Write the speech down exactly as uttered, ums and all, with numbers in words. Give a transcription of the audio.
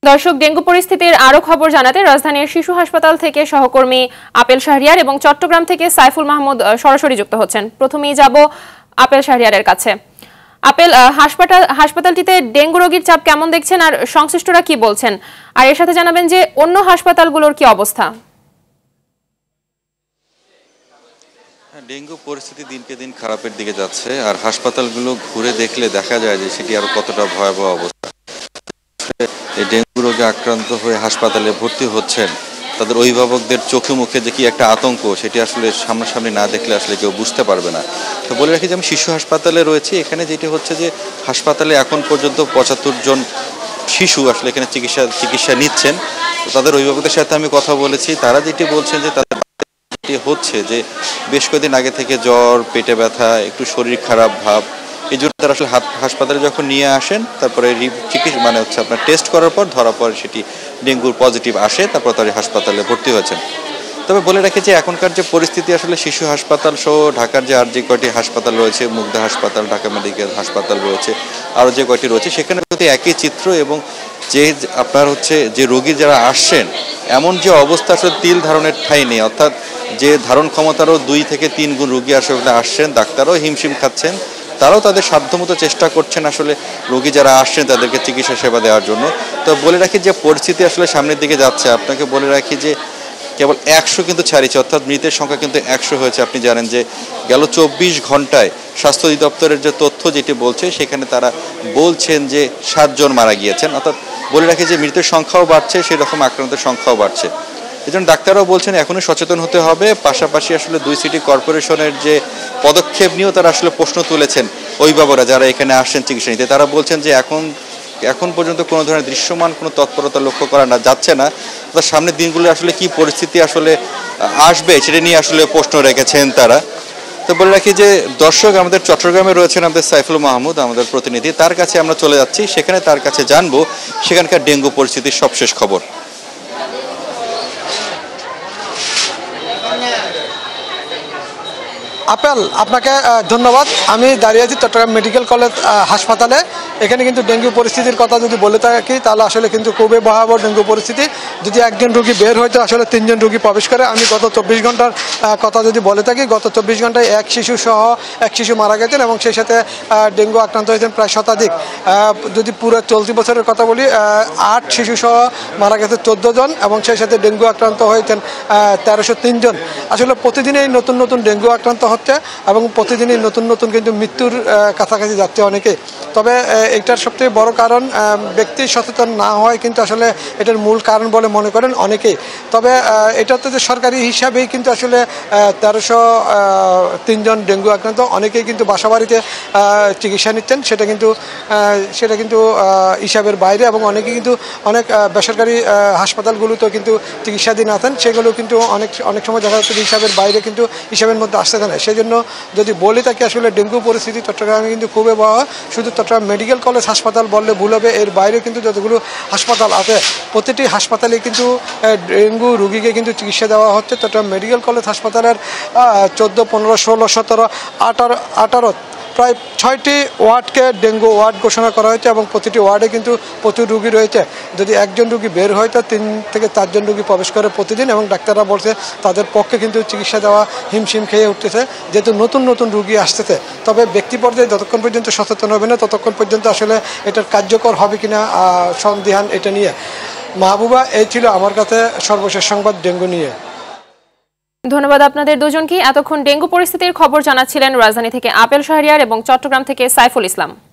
দর্শক, ডেঙ্গু পরিস্থিতির আরো খবর জানাতে রাজধানীর শিশু হাসপাতাল থেকে সহকর্মী আপেল শাহরিয়ার এবং চট্টগ্রাম থেকে সাইফুল মাহমুদ সরাসরি যুক্ত হচ্ছেন। প্রথমেই যাব আপেল শাহরিয়ারের কাছে। আপেল, হাসপাতাল হাসপাতালটিতে ডেঙ্গু রোগীর চাপ কেমন দেখছেন আর সংশ্লিষ্টরা কি বলছেন, আর এর সাথে জানাবেন যে অন্য হাসপাতালগুলোর কি অবস্থা? ডেঙ্গু পরিস্থিতি দিনকে দিন খারাপের দিকে যাচ্ছে, আর হাসপাতালগুলো ঘুরে দেখলে দেখা যায় যে সেটি আরো কতটা ভয়াবহ অবস্থা। এই ডেঙ্গু রোগে আক্রান্ত হয়ে হাসপাতালে ভর্তি হচ্ছেন তাদের অভিভাবকদের চোখে মুখে যে কি একটা আতঙ্ক, সেটি আসলে সামনাসামনি না দেখলে আসলে কেউ বুঝতে পারবে না। তো বলে রাখি যে আমি শিশু হাসপাতালে রয়েছি। এখানে যেটি হচ্ছে যে হাসপাতালে এখন পর্যন্ত পঁচাত্তর জন শিশু আসলে এখানে চিকিৎসা চিকিৎসা নিচ্ছেন। তো তাদের অভিভাবকদের সাথে আমি কথা বলেছি, তারা যেটি বলছেন যে তাদের হচ্ছে যে বেশ কয়েকদিন আগে থেকে জ্বর, পেটে ব্যথা, একটু শরীর খারাপ ভাব, এই জন্য তারা আসলে হাসপাতালে যখন নিয়ে আসেন তারপরে চিকিৎসা মানে হচ্ছে আপনার টেস্ট করার পর ধরা পড়ে সেটি ডেঙ্গুর পজিটিভ আসে, তারপর তারা হাসপাতালে ভর্তি হয়েছেন। তবে বলে রাখি যে এখনকার যে পরিস্থিতি আসলে শিশু হাসপাতাল সহ ঢাকার যে আর যে কয়টি হাসপাতাল রয়েছে, মুগদা হাসপাতাল, ঢাকা মেডিকেল হাসপাতাল রয়েছে, আরও যে কয়টি রয়েছে, সেখানে প্রতি একই চিত্র। এবং যে আপনার হচ্ছে যে রোগী যারা আসছেন এমন যে অবস্থা আসলে তিল ধারণের ঠাঁই নেই, অর্থাৎ যে ধারণ ক্ষমতারও দুই থেকে তিন গুণ রোগী আসলে আসছেন, ডাক্তারও হিমশিম খাচ্ছেন, তারাও তাদের সাধ্যমতো চেষ্টা করছেন আসলে রোগী যারা আসছেন তাদেরকে চিকিৎসা সেবা দেওয়ার জন্য। তো বলে রাখি যে পরিস্থিতি আসলে সামনের দিকে যাচ্ছে। আপনাকে বলে রাখি যে কেবল একশো কিন্তু ছাড়িয়েছে, অর্থাৎ মৃতের সংখ্যা কিন্তু একশো হয়েছে। আপনি জানেন যে গেল চব্বিশ ঘন্টায় স্বাস্থ্য অধিদপ্তরের যে তথ্য যেটি বলছে, সেখানে তারা বলছেন যে সাতজন মারা গিয়েছেন। অর্থাৎ বলে রাখি যে মৃতের সংখ্যাও বাড়ছে, সেরকম আক্রান্তের সংখ্যাও বাড়ছে। এই জন্য ডাক্তাররাও বলছেন এখনই সচেতন হতে হবে। পাশাপাশি আসলে দুই সিটি কর্পোরেশনের যে পদক্ষেপ নিয়েও তারা আসলে প্রশ্ন তুলেছেন অভিভাবকরা যারা এখানে আসছেন চিকিৎসা নিতে। তারা বলছেন যে এখন এখন পর্যন্ত কোনো ধরনের দৃশ্যমান কোনো তৎপরতা লক্ষ্য করা না যাচ্ছে না। তার সামনের দিনগুলো আসলে কি পরিস্থিতি আসলে আসবে সেটা নিয়ে আসলে প্রশ্ন রেখেছেন তারা। তো বলে রাখি যে দর্শক, আমাদের চট্টগ্রামে রয়েছেন আমাদের সাইফুল মাহমুদ, আমাদের প্রতিনিধি, তার কাছে আমরা চলে যাচ্ছি। সেখানে তার কাছে জানবো সেখানকার ডেঙ্গু পরিস্থিতির সবশেষ খবর। আপেল, আপনাকে ধন্যবাদ। আমি দাঁড়িয়ে আছি চট্টগ্রাম মেডিকেল কলেজ হাসপাতালে। এখানে কিন্তু ডেঙ্গু পরিস্থিতির কথা যদি বলে থাকি তাহলে আসলে কিন্তু খুবই ভয়াবহ ডেঙ্গু পরিস্থিতি। যদি একজন রোগী বের হয়তো আসলে তিনজন রোগী প্রবেশ করে। আমি গত চব্বিশ ঘন্টার কথা যদি বলে থাকি, গত চব্বিশ ঘন্টায় এক শিশু সহ এক শিশু মারা গেছেন এবং সেই সাথে ডেঙ্গু আক্রান্ত হয়েছেন প্রায় শতাধিক। যদি পুরো চলতি বছরের কথা বলি, আট শিশু সহ মারা গেছে চোদ্দো জন এবং সেই সাথে ডেঙ্গু আক্রান্ত হয়েছেন তেরোশো তিন জন। আসলে প্রতিদিনই নতুন নতুন ডেঙ্গু আক্রান্ত হচ্ছে এবং প্রতিদিনই নতুন নতুন কিন্তু মৃত্যুর কাছাকাছি যাচ্ছে অনেকে। তবে এটার সবথেকে বড় কারণ ব্যক্তি সচেতন না হয় কিন্তু আসলে এটার মূল কারণ বলে মনে করেন অনেকেই। তবে এটাতে যে সরকারি হিসাবেই কিন্তু আসলে তেরোশো তিনজন ডেঙ্গু আক্রান্ত, অনেকেই কিন্তু বাসাবাড়িতে চিকিৎসা নিচ্ছেন, সেটা কিন্তু সেটা কিন্তু হিসাবের বাইরে। এবং অনেকে কিন্তু অনেক বেসরকারি হাসপাতালগুলোতেও কিন্তু চিকিৎসাধীন আছেন, সেগুলো কিন্তু অনেক অনেক সময় দেখা যাচ্ছে হিসাবের বাইরে কিন্তু হিসাবের মধ্যে আসতে না। সেই জন্য যদি বলে থাকি আসলে ডেঙ্গু পরিস্থিতি চট্টগ্রামে কিন্তু খুবই বড়। শুধু চট্টগ্রাম মেডিকেল কলেজ হাসপাতাল বললে ভুল হবে, এর বাইরে কিন্তু যতগুলো হাসপাতাল আছে প্রতিটি হাসপাতালে কিন্তু ডেঙ্গু রোগীকে কিন্তু চিকিৎসা দেওয়া হচ্ছে। চট্টগ্রাম মেডিকেল কলেজ হাসপাতালের চোদ্দো, পনেরো, ষোলো, সতেরো, আঠারো আঠারো প্রায় ছয়টি ওয়ার্ডকে ডেঙ্গু ওয়ার্ড ঘোষণা করা হয়েছে এবং প্রতিটি ওয়ার্ডে কিন্তু প্রচুর রোগী রয়েছে। যদি একজন রোগী বের হয় তো তিন থেকে চারজন রোগী প্রবেশ করে প্রতিদিন এবং ডাক্তাররা বলছে তাদের পক্ষে কিন্তু চিকিৎসা দেওয়া হিমশিম খেয়ে উঠতেছে, যেহেতু নতুন নতুন রোগী আসতেছে। তবে ব্যক্তি পর্যায়ে যতক্ষণ পর্যন্ত সচেতন হবে না ততক্ষণ পর্যন্ত আসলে এটার কার্যকর হবে কিনা সন্দিহান এটা নিয়ে। মাহবুবা, এই ছিল আমার কাছে সর্বশেষ সংবাদ ডেঙ্গু নিয়ে। ধন্যবাদ আপনাদের দুজনকে। এতক্ষণ ডেঙ্গু পরিস্থিতির খবর জানাচ্ছিলেন রাজধানী থেকে আপেল শাহরিয়ার এবং চট্টগ্রাম থেকে সাইফুল ইসলাম।